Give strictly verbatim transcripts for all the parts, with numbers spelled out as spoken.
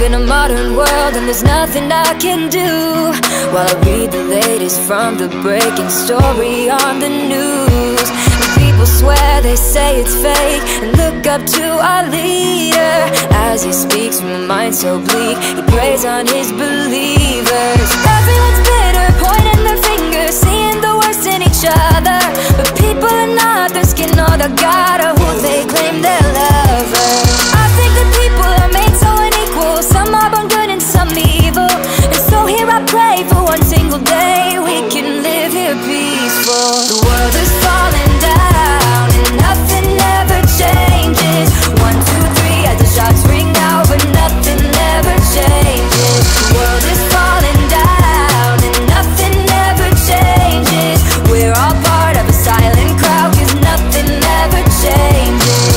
in a modern world and there's nothing I can do while I read the latest from the breaking story on the news. And people swear, they say it's fake, and look up to our leader as he speaks from a mind so bleak. He preys on his believers. Everyone's bitter, pointing their fingers, seeing the worst in each other, but people are not. Their skin or the God or who they claim they're lovers. I think that people are made so unequal, some are born good and some evil, and so here I pray for one single day we can live here peaceful. The world is falling down and nothing ever changes. One, two, three, as the shots ring out, but nothing ever changes. The world is falling down and nothing ever changes. We're all part of a silent crowd, cause nothing ever changes.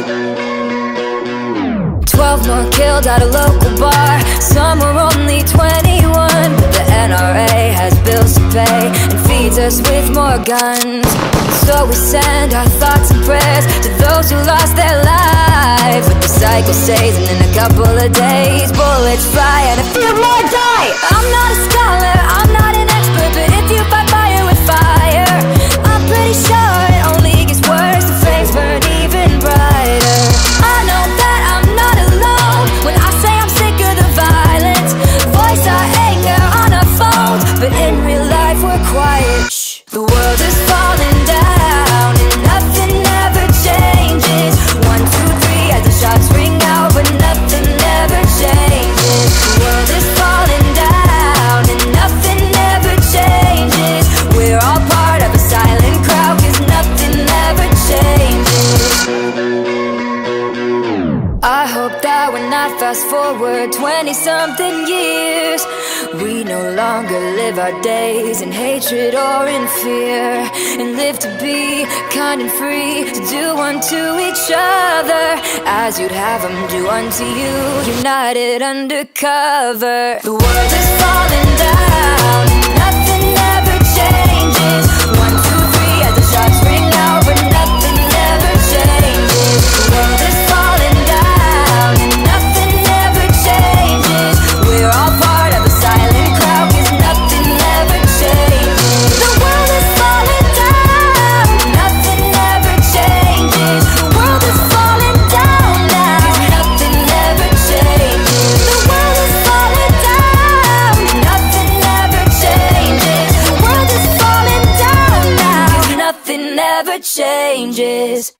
Twelve more killed at a local bar, some were only twenty-one, but the N R A has bills to pay and feeds us with more guns. So we send our thoughts and prayers to those who lost their lives. But the cycle stays, and in a couple of days bullets fly and a few more die. I'm not a scholar, I'm not an expert, but if you fight fire with fire, I'm pretty sure it only gets worse. The flames burn even brighter. I know that I'm not alone when I say I'm sick of the violence. Voice our anger on our phones, but in real life we're quiet. Shh. The world is falling down and nothing ever changes. One, two, three, as the shots ring out, but nothing ever changes. The world is falling down and nothing ever changes. We're all part of a silent crowd, cause nothing ever changes. I hope that when I fast forward twenty-something years, we no longer live our days in hatred or in fear, and live to be kind and free, to do unto each other as you'd have them do unto you, united under cover. The world is falling down, nothing ever changes. One, two, three, as the shots ring out, but nothing ever changes. The world is falling down and nothing ever changes. We're all part of a silent crowd, cause nothing ever changes. The world is falling down, nothing ever changes. The world is falling down now, cause nothing ever changes. The world is falling down, nothing ever changes. The world is falling down now, cause nothing ever changes.